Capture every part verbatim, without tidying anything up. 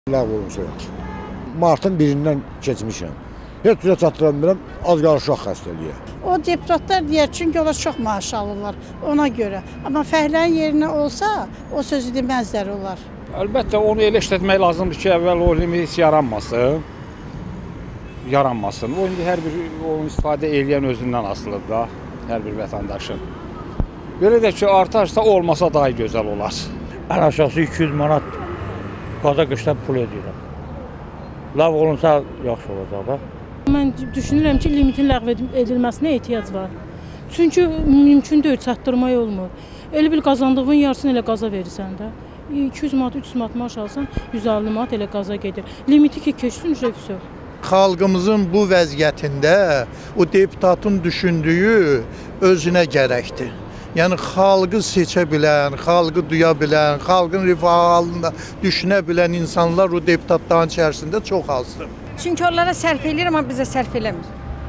Ləğv olunsa yaxşı. Martın birindən keçmişəm. Heç cürə çatdıra bilmirəm, az qalır uşaq xəstəliyə. O deputatlar deyər, çünki onlar çox maaş alırlar ona görə. Amma fəhlənin yerinə olsa, o sözü deməzlər onlar. Əlbəttə, onu elə işlətmək lazımdır ki, əvvəl o limit heç yaranmasın. Yaranmasın. O, indi hər bir onu istifadə edən özündən asılıdır da, hər bir vətəndaşın. Belə də ki, artarsa olmasa daha gözəl olar. Ən aşağısı iki yüz manat qaza qışdan pul edirəm. Ləğv olunsa yaxşı olacaq da. Mən düşünürəm ki, limitin ləğv edilməsinə ehtiyac var. Çünki mümkün deyil, çatdırmaq olmur. Elə bil qazandığın yarısını elə qaza verirsən də. iki yüz manat, üç yüz manat maaş alsan, yüz əlli manat elə qaza gedir. Limiti ki, keçsin, ücrə Xalqımızın bu vəziyyətində o deputatın düşündüyü özünə gərəkdir. Yəni, xalqı seçə bilən, xalqı duya bilən, xalqın rifahı halında düşünə bilən insanlar o deputatların içərisində çox azdır. Çünki onlara sərf edir, amma bizə sərf eləmir.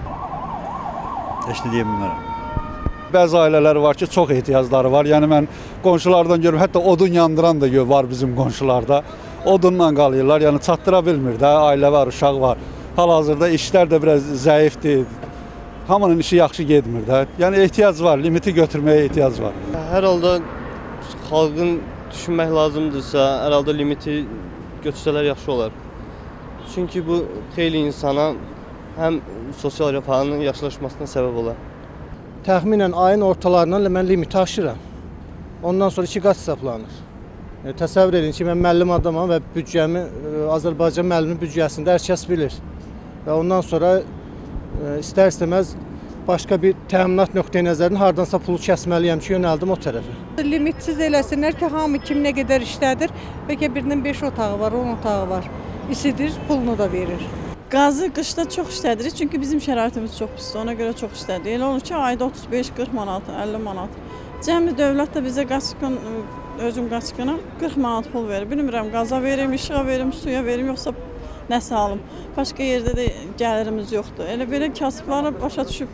Heç nə deyə bilmərəm. Bəzi ailələr var ki, çox ehtiyacları var. Yəni, mən qonşulardan görürüm, hətta odun yandıran da var bizim qonşularda. Odunla qalıyorlar, yəni çatdıra bilmir də, ailə var, uşaq var. Hal-hazırda işlər də biraz zəifdir. Hamının işi yaxşı getmir də. Yəni ehtiyac var, limiti götürməyə ehtiyac var. Hər halda xalqın düşünmək lazımdırsa, hər halda limiti götürsələr yaxşı olar. Çünki bu xeyli insana həm sosial rifahının yaxşılaşmasına səbəb olar. Təxminən ayın ortalarından mən limiti aşıram. Ondan sonra iki qat hesablanır. Yəni, təsəvvür edin ki, mən müəllim adamam və büdcəmi Azərbaycan müəllimin büdcəsində hər kəs bilir. Və ondan sonra İstər-istəməz başqa bir təminat nöqteyi nəzərindən hardansa pulu kəsməliyəm ki, yönəldim o tərəfə. Limitsiz eləsinlər ki, hamı kim nə qədər işlədir. Bəlkə birinin beş otağı var, on otağı var. İsidir, pulunu da verir. Qazı qışda çox işlədirik, çünki bizim şəraitimiz çox pisdir, ona görə çox işlədik. Elə olur ki, ayda otuz beş qırx manat, əlli manat. Cəmi dövlət də bizə qaçqın, özüm qaçqınım, qırx manat pul verir. Bilmirəm, qaza verim, işığa verim, suya verim, yoxsa nəsə alım. Başqa yerdə də gəlirimiz yoxdur. Elə belə kasıbları başa düşüb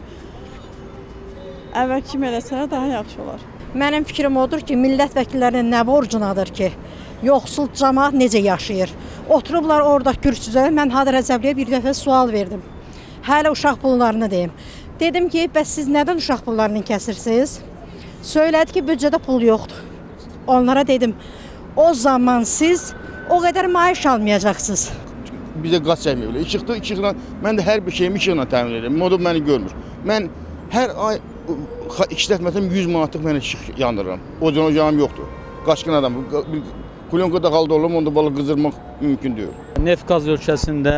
əvvəl kimi eləsələr daha yaxşı olar. Mənim fikrim odur ki, millət vəkillərinin nə borcunadır ki, yoxsul cəmaat necə yaşayır? Oturublar orada kürsüdə, mən Hadı Rəcəbliyə bir dəfə sual verdim. Hələ uşaq pullarını deyim. Dedim ki, bəs siz nədən uşaq pullarını kəsirsiniz? Söylədi ki, büdcədə pul yoxdur. Onlara dedim, o zaman siz o qədər maaş almayacaqsınız. Bizə qaz çəkmiyor. İşıqda, işıqla, mən də hər bir şeyimi işıqla təmin edirəm. Modum məni görmür. Mən hər ay işlətməsim yüz manatlıq mən işıq yandırıram. Ocağım ocağım yoxdur. Qaçqın adam. Kulyonka da qaldı olum, onda balı qızdırmaq mümkün deyil. Neft qaz ölkəsində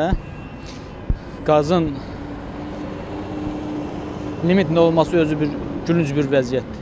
qazın limitində olması özü bir gülünc bir vəziyyətdir.